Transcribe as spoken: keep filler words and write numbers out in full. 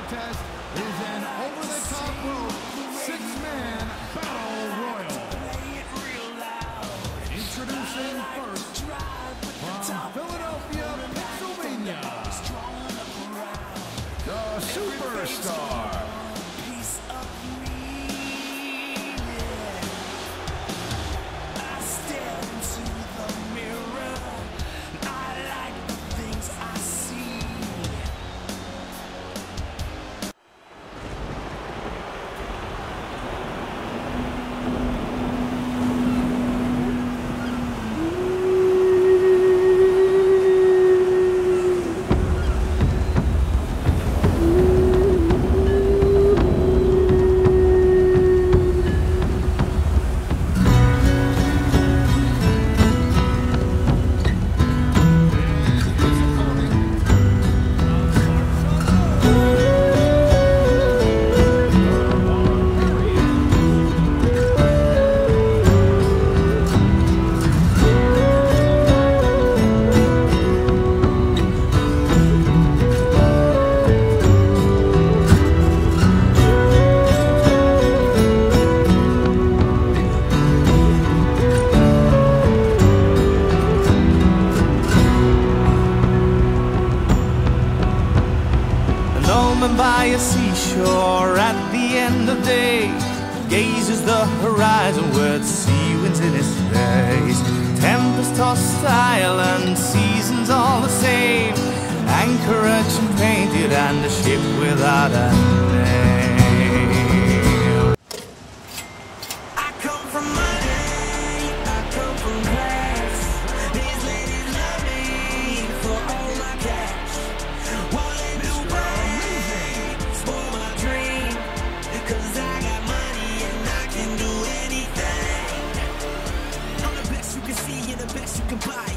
contest is an over-the-top rope six-man battle royal. Introducing first, from Philadelphia, Pennsylvania, the Superstar. By a seashore at the end of day, gazes the horizon with sea winds in his face. Tempest tossed island, seasons all the same, anchorage painted and a ship without a name. I come from money, I come from class. These ladies love me for all my cash. Won't let me spoil my dream, 'cause I got money and I can do anything. I'm the best you can see and the best you can buy.